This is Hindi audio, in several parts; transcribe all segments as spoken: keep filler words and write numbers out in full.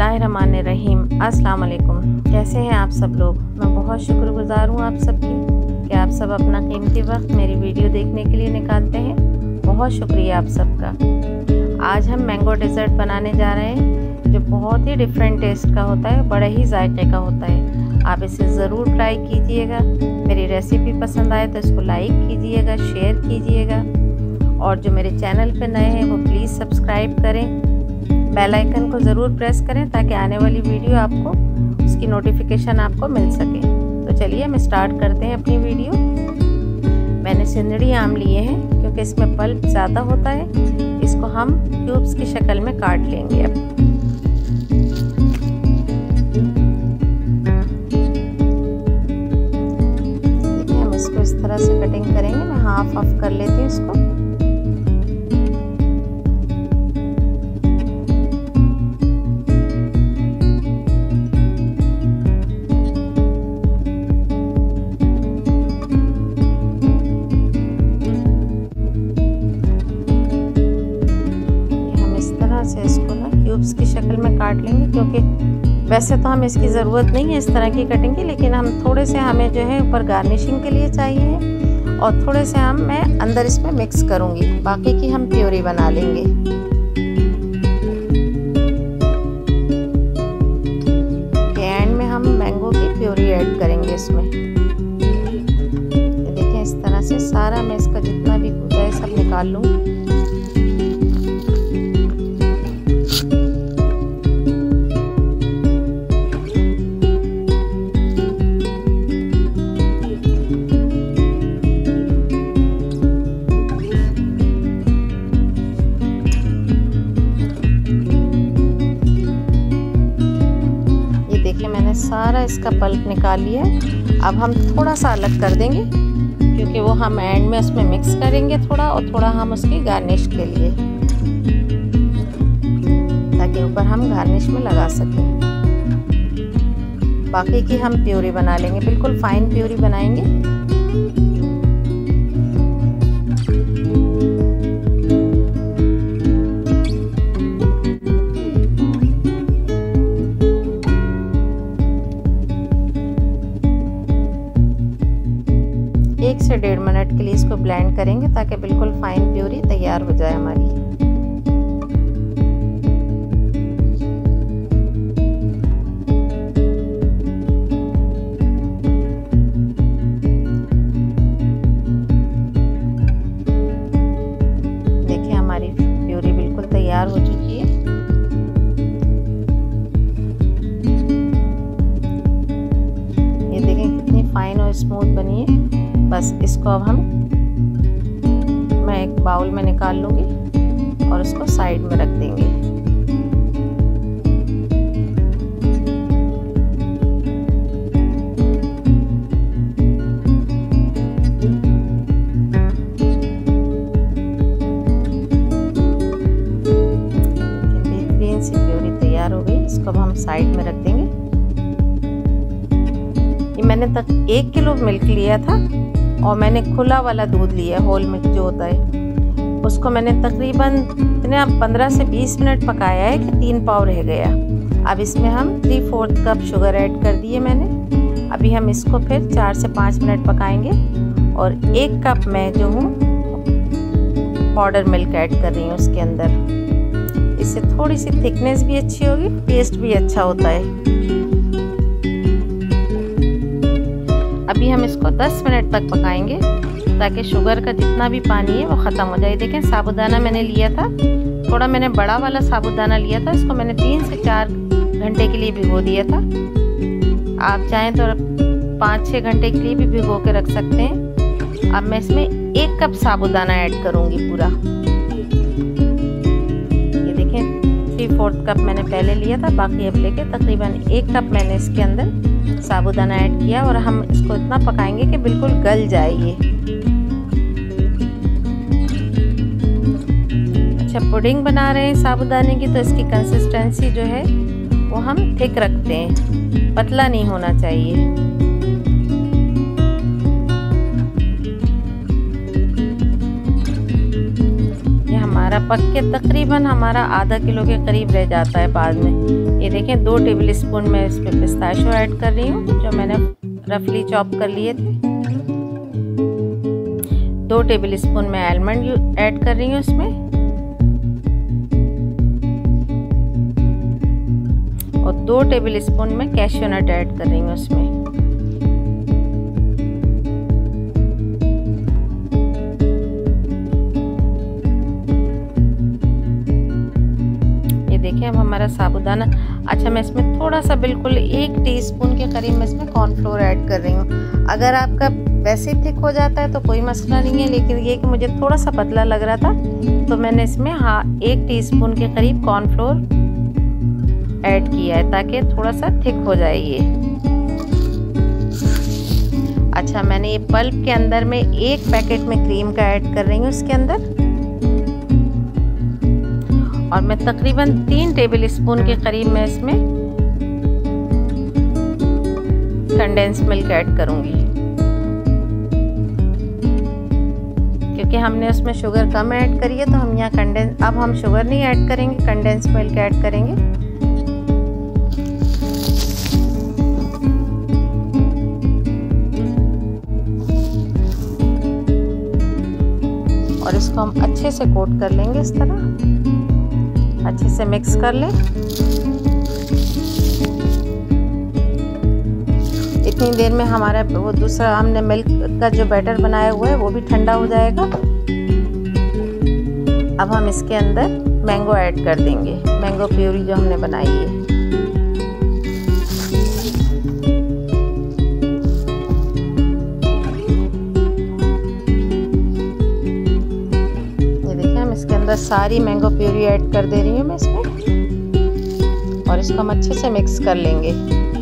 बिस्मिल्लाहिर्रहमानिर्रहीम। अस्सलाम वालेकुम। कैसे हैं आप सब लोग। मैं बहुत शुक्रगुज़ार हूँ आप सबकी कि आप सब अपना कीमती वक्त मेरी वीडियो देखने के लिए निकालते हैं। बहुत शुक्रिया आप सबका। आज हम मैंगो डेज़र्ट बनाने जा रहे हैं जो बहुत ही डिफरेंट टेस्ट का होता है, बड़े ही जायके का होता है। आप इसे ज़रूर ट्राई कीजिएगा। मेरी रेसिपी पसंद आए तो इसको लाइक कीजिएगा, शेयर कीजिएगा और जो मेरे चैनल पर नए हैं वो प्लीज़ सब्सक्राइब करें। बेल आइकन को ज़रूर प्रेस करें ताकि आने वाली वीडियो आपको उसकी नोटिफिकेशन आपको मिल सके। तो चलिए हम स्टार्ट करते हैं अपनी वीडियो। मैंने सिंदड़ी आम लिए हैं क्योंकि इसमें पल्प ज़्यादा होता है। इसको हम क्यूब्स की शक्ल में काट लेंगे। अब देखिए हम इसको इस तरह से कटिंग करेंगे। मैं हाफ हाफ कर लेती हूँ इसको। से इसको ना क्यूब्स की शक्ल में काट लेंगे क्योंकि वैसे तो हम इसकी ज़रूरत नहीं है इस तरह की कटिंग की, लेकिन हम थोड़े से हमें जो है ऊपर गार्निशिंग के लिए चाहिए और थोड़े से हम मैं अंदर इसमें मिक्स करूँगी। बाकी की हम प्योरी बना लेंगे। एंड में हम मैंगो की प्योरी ऐड करेंगे इसमें। देखिए इस तरह से सारा मैं इसका जितना भी कूदा है सब निकाल लूँगी। मैंने सारा इसका पल्प निकाल लिया। अब हम थोड़ा सा अलग कर देंगे क्योंकि वो हम एंड में उसमें मिक्स करेंगे थोड़ा, और थोड़ा हम उसकी गार्निश के लिए, ताकि ऊपर हम गार्निश में लगा सकें। बाकी की हम प्यूरी बना लेंगे, बिल्कुल फाइन प्यूरी बनाएंगे। एक से डेढ़ मिनट के लिए इसको ब्लेंड करेंगे ताकि बिल्कुल फाइन प्यूरी तैयार हो जाए हमारी। देखिए हमारी प्यूरी बिल्कुल तैयार हो चुकी है। ये देखें कितनी फाइन और स्मूथ बनी है। बस इसको अब हम मैं एक बाउल में निकाल लूँगी और इसको साइड में रख देंगे। बेहतरीन सी प्यूरी तैयार हो गई। इसको अब हम साइड में रख देंगे। ये मैंने तक एक किलो मिल्क लिया था और मैंने खुला वाला दूध लिया, होल मिल्क जो होता है। उसको मैंने तकरीबन इतने पंद्रह से बीस मिनट पकाया है कि तीन पाव रह गया। अब इसमें हम three fourth cup sugar add कर दिए मैंने। अभी हम इसको फिर चार से पाँच मिनट पकाएंगे और एक कप मैं जो हूँ पाउडर मिल्क ऐड कर रही हूँ उसके अंदर। इससे थोड़ी सी थिकनेस भी अच्छी होगी, टेस्ट भी अच्छा होता है। अभी हम इसको दस मिनट तक पकाएंगे ताकि शुगर का जितना भी पानी है वो ख़त्म हो जाए। देखें साबूदाना मैंने लिया था, थोड़ा मैंने बड़ा वाला साबूदाना लिया था। इसको मैंने तीन से चार घंटे के लिए भिगो दिया था। आप चाहें तो पाँच छः घंटे के लिए भी भिगो के रख सकते हैं। अब मैं इसमें एक कप साबूदाना ऐड करूँगी पूरा। ये देखें थ्री फोर्थ कप मैंने पहले लिया था, बाकी अब लेके तकरीबन एक कप मैंने इसके अंदर साबूदाना ऐड किया और हम इसको इतना पकाएंगे कि बिल्कुल गल जाए ये। अच्छा पुडिंग बना रहे हैं साबूदाने की तो इसकी कंसिस्टेंसी जो है वो हम थिक रखते हैं, पतला नहीं होना चाहिए। ये हमारा पक के तकरीबन हमारा आधा किलो के करीब रह जाता है बाद में। ये देखें दो टेबल स्पून मैं इस पर पिस्ताशियो ऐड कर रही हूँ जो मैंने रफली चॉप कर लिए थे। दो टेबल स्पून मैं आलमंड ऐड कर रही हूँ इसमें, और दो टेबल स्पून मैं कैश्यू नट ऐड कर रही हूँ उसमें। देखिए अब हमारा साबूदाना, अच्छा मैं इसमें थोड़ा सा बिल्कुल एक टीस्पून के करीब मैं इसमें कॉर्नफ्लोर ऐड कर रही हूँ। अगर आपका वैसे थिक हो जाता है तो कोई मसला नहीं है, लेकिन ये कि मुझे थोड़ा सा पतला लग रहा था तो मैंने इसमें हाँ एक टीस्पून के करीब कॉर्नफ्लोर ऐड किया है ताकि थोड़ा सा थिक हो जाए ये। अच्छा मैंने ये पल्प के अंदर में एक पैकेट में क्रीम का ऐड कर रही हूँ इसके अंदर, और मैं तकरीबन तीन टेबल स्पून के करीब मैं इसमें कंडेंस मिल्क ऐड करूंगी, क्योंकि हमने उसमें शुगर कम ऐड करी है तो हम यहाँ कंडेंस, अब हम शुगर नहीं ऐड करेंगे, कंडेंस मिल्क ऐड करेंगे। और इसको हम अच्छे से कोट कर लेंगे, इस तरह अच्छे से मिक्स कर लें। इतनी देर में हमारा वो दूसरा हमने मिल्क का जो बैटर बनाया हुआ है वो भी ठंडा हो जाएगा। अब हम इसके अंदर मैंगो ऐड कर देंगे, मैंगो प्यूरी जो हमने बनाई है। ये देखिए हम इसके अंदर सारी मैंगो प्यूरी ऐड कर दे रही हूँ मैं इसमें, और इसको हम अच्छे से मिक्स कर लेंगे।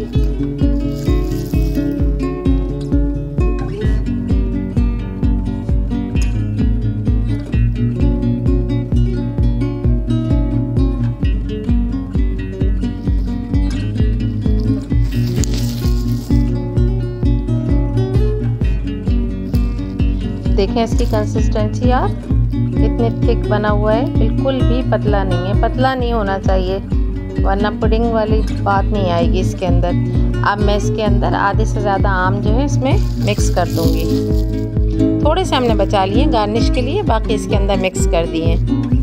देखें इसकी कंसिस्टेंसी यार कितने थिक बना हुआ है, बिल्कुल भी पतला नहीं है, पतला नहीं होना चाहिए वरना पुडिंग वाली बात नहीं आएगी इसके अंदर। अब मैं इसके अंदर आधे से ज़्यादा आम जो है इसमें मिक्स कर दूंगी, थोड़े से हमने बचा लिए गार्निश के लिए, बाकी इसके अंदर मिक्स कर दिए।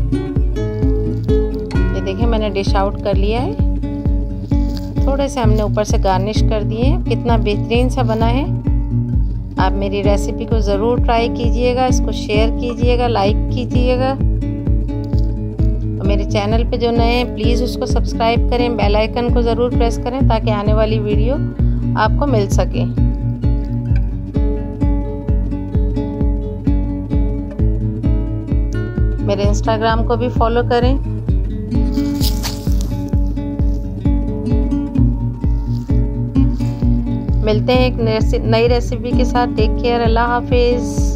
ये देखिए मैंने डिश आउट कर लिया है, थोड़े से हमने ऊपर से गार्निश कर दिए। कितना बेहतरीन सा बना है। आप मेरी रेसिपी को ज़रूर ट्राई कीजिएगा, इसको शेयर कीजिएगा, लाइक कीजिएगा, और मेरे चैनल पे जो नए हैं प्लीज़ उसको सब्सक्राइब करें, बेल आइकन को ज़रूर प्रेस करें ताकि आने वाली वीडियो आपको मिल सके। मेरे इंस्टाग्राम को भी फॉलो करें। मिलते हैं एक नई रेसिपी के साथ। टेक केयर, अल्लाह हाफिज़।